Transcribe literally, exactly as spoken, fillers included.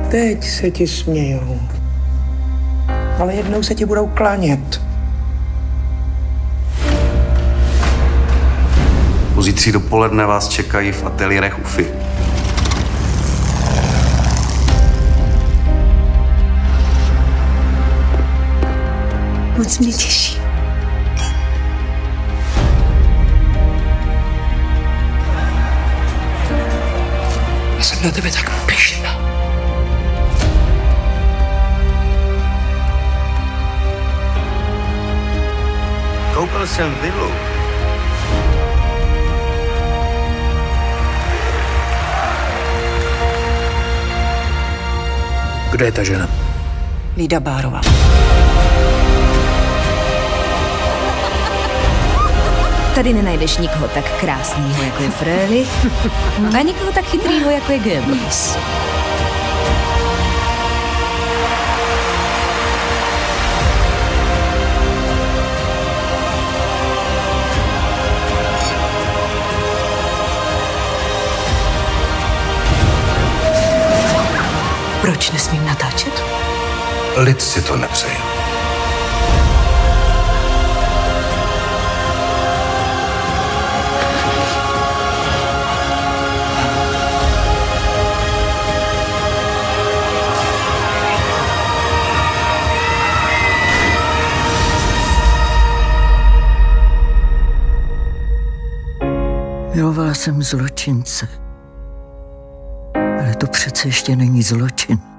Teď se ti smějou, ale jednou se ti budou klanět. Pozítří dopoledne vás čekají v ateliérech U F I. Moc mě těší. Já jsem na tebe tak pyšná. Koupil jsem vilu. Kdo je ta žena? Lída Bárová. Tady nenajdeš nikoho tak krásného, jako je Frély, a nikoho tak chytrýho, jako je Goebbels. Proč nesmím natáčet? Lid si to nepřeje. Milovala jsem zločince, ale to přece ještě není zločin.